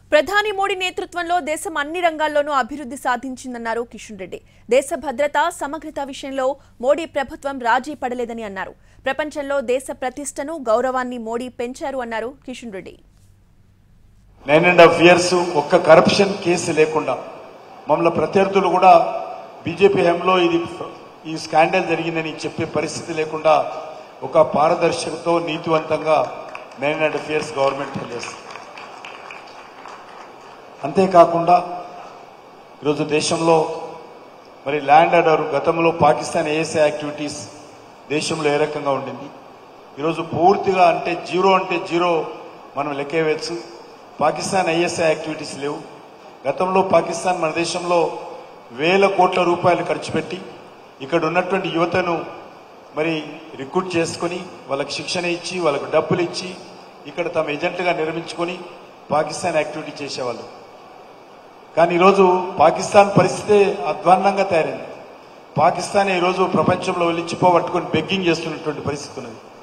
ప్రధాని మోడీ నేతృత్వంలో దేశం అన్ని రంగాల్లోనూ అభివృద్ధి సాధించిందన్నారు కిషన్ రెడ్డి. దేశ భద్రత, సమగ్రత విషయంలో మోడీ ప్రభుత్వం రాజీ పడలేదని అన్నారు. ప్రపంచంలో దేశ ప్రతిష్టను, గౌరవాన్ని మోడీ పెంచారు అన్నారు కిషన్ రెడ్డి. 9.5 years ఒక్క కరప్షన్ కేసు లేకుండా మమ్మల్ని ప్రత్యర్థులు కూడా బీజేపీ హయాంలో ఈ స్కాండల్ జరిగిందని చెప్పే పరిస్థితి లేకుండా ఒక పారదర్శకతో నీతివంతంగా 9.5 years గవర్నమెంట్ పనిచేస్తుంది. అంతేకాకుండా ఈరోజు దేశంలో మరి ల్యాండ్ ఆర్డర్ గతంలో పాకిస్తాన్ ఏఎస్ఏ యాక్టివిటీస్ దేశంలో ఏ రకంగా ఉండింది, ఈరోజు పూర్తిగా అంటే జీరో మనం లెక్కేయవచ్చు. పాకిస్తాన్ ఐఎస్ఐ యాక్టివిటీస్ లేవు. గతంలో పాకిస్తాన్ మన దేశంలో వేల కోట్ల రూపాయలు ఖర్చు పెట్టి ఇక్కడ ఉన్నటువంటి యువతను మరి రిక్రూట్ చేసుకుని వాళ్ళకి శిక్షణ ఇచ్చి వాళ్ళకు డబ్బులు ఇచ్చి ఇక్కడ తమ ఏజెంట్గా నిర్మించుకొని పాకిస్తాన్ యాక్టివిటీ చేసేవాళ్ళు. కానీ ఈరోజు పాకిస్తాన్ పరిస్థితి అధ్వాన్నంగా తయారైంది. పాకిస్తాన్ ఈరోజు ప్రపంచంలో వెళ్ళి చిప్పబట్టుకొని బెగ్గింగ్ చేస్తున్నటువంటి పరిస్థితి ఉన్నది.